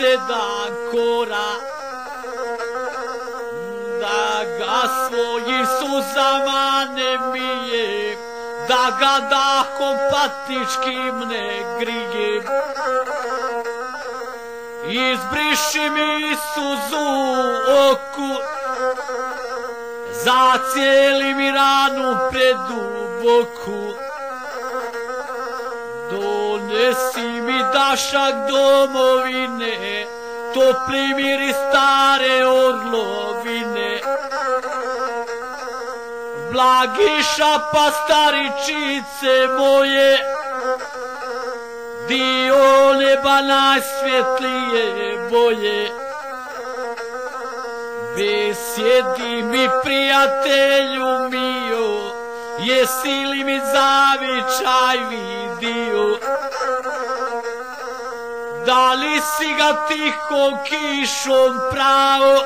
7 korak, da ga svojim suzama ne mijem, da ga dahom patničkim ne grijem. Izbriši mi suzu oku, zacijeli mi ranu preduboku. Donesi mi dašak domovine, topli miri stare orlovine. Blagiša pa staričice moje, dio neba najsvjetlije boje. Besjedi mi prijatelju mio, jesi li mi zavičaj vidio? Da li si ga tihom kišom pravo,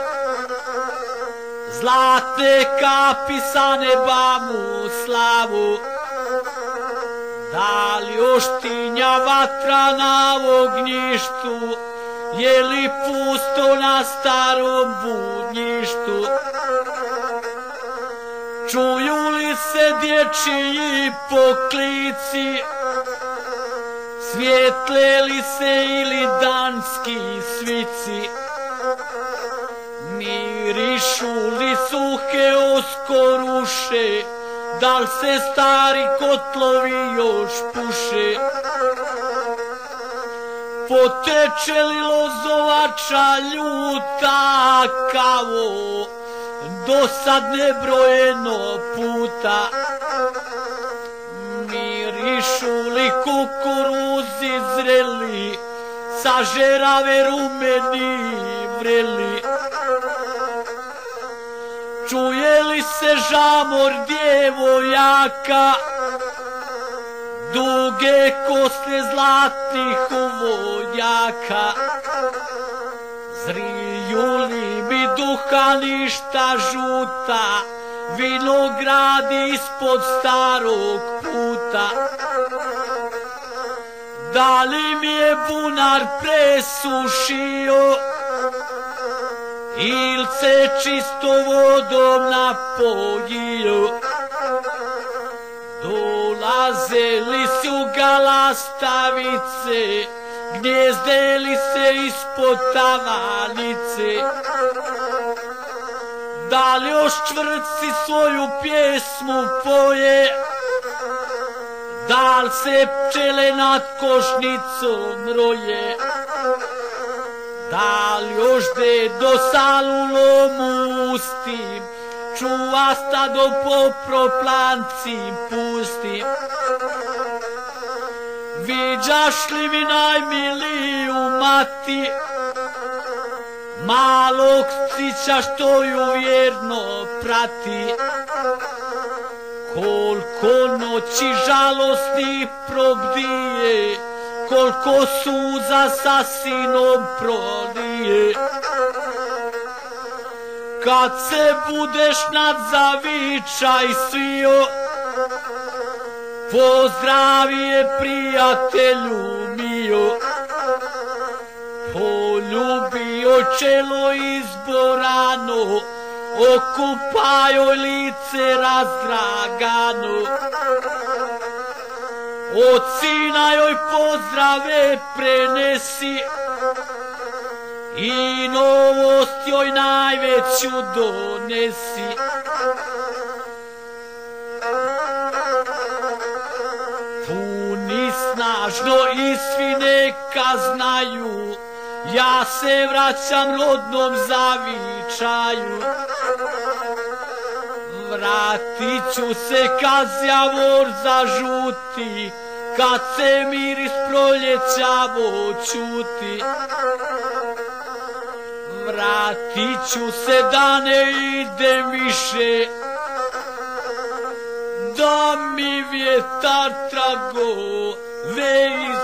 zlatne kapi sa neba mu slavu? Da li oštinja vatra na ognjištu, je li pusto na starom budništu? Čuju li se dječji poklici, svjetle li se ili danski svici? Mirišu li suhe oskoruše, da li se stari kotlovi još puše? Poteče li lozovača ljuta kao dosad nebrojeno puta? Mirišu li kukuruzi zreli, sažerave rumeni vreli? Čuje li se žamor djevojaka, duge kosne zlatnih uvodjaka? Zriju li mi duhaništa žuta, vinogradi ispod starog puta? Da li mi je bunar presušio, il se čisto vodom napojio? Dolaze li su galastavice, gnjezde li se ispod tavanice? Da li još čvrci svoju pjesmu poje, da li se pčele nad košnicom roje? Da li još dedo sa lulom ustim, čuva stado po proplanci pustim? Viđaš li mi najmiliju mati, malog cića što ju vjerno prati? Koliko noći žalosti probdije, koliko suza sa sinom prolije? Kad se budeš nad zavičaj svio, pozdravi je prijatelju mio. Poljubio čelo izborano, okupajoj lice razdragano. Od sina joj pozdrave prenesi i novost joj najveću donesi. Puni snažno i svi neka znaju, ja se vraćam rodnom zavičaju. Vratit ću se kad javor zažuti, kad se miris proljeća čuti. Vratit ću se da ne idem više, da mi vjetar tragove